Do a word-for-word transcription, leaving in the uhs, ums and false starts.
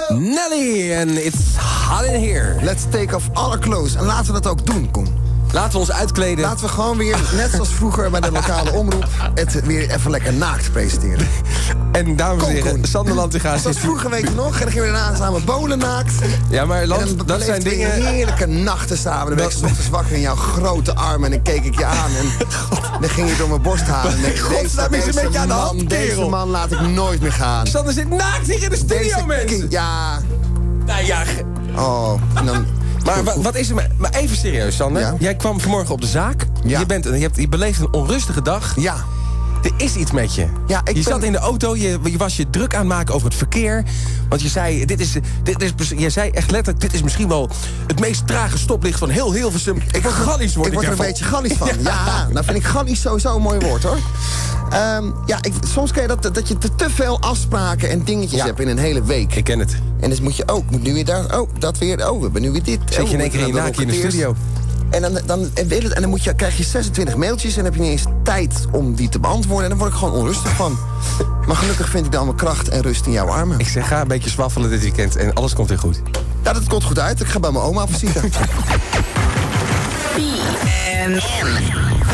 Nelly en It's Hot in Here. Let's take off all our clothes. En laten we dat ook doen, Koen. Laten we ons uitkleden. Laten we gewoon weer, net zoals vroeger bij de lokale omroep... het weer even lekker naakt presenteren. En dames en Kom, heren, Koen. Sander Lantinga Dat was zit... vroeger, weet je nog. En dan gingen we daarna samen bowlen naakt. Ja, maar En Lans, dan dat beleefden zijn we dingen... heerlijke nachten samen. Dan werd ik 's ochtends wakker in jouw grote armen. En dan keek ik je aan. En dan ging je door mijn borst halen. En dan denk ik, Godsnaam, is een deze, beetje aan de man, hand, deze kerel. man laat ik nooit meer gaan. Sander zit naakt hier in de studio, Deze mensen. king- Ja. Nou ja, ge- Oh, en dan... maar wa- wat is er... met- Maar even serieus, Sander. Ja. Jij kwam vanmorgen op de zaak. Ja. Je, bent, je, hebt, je beleeft een onrustige dag. Ja. Er is iets met je. Ja, ik je ben- zat in de auto, je, je was je druk aan het maken over het verkeer. Want je zei, dit is, dit is, je zei echt letterlijk... dit is misschien wel het meest trage stoplicht van heel Hilversum. Ik word gallisch, word Ik word er een ervan. beetje gallisch van. Ja, nou vind ik gallisch sowieso een mooi woord, hoor. Ehm, ja, ik, soms ken je dat, dat je te, te veel afspraken en dingetjes Ja. hebt in een hele week. Ik ken het. En dus moet je, oh, moet nu weer daar, oh, dat weer, oh, we hebben nu weer dit. Zet je in één keer in je naakje in de studio. En dan, dan, en wil het, en dan moet je, krijg je zesentwintig mailtjes en dan heb je niet eens tijd om die te beantwoorden. En dan word ik gewoon onrustig van. Maar gelukkig vind ik dan mijn kracht en rust in jouw armen. Ik zeg, ga een beetje zwaffelen dit weekend en alles komt weer goed. Ja, dat komt goed uit. Ik ga bij mijn oma visite. B N N.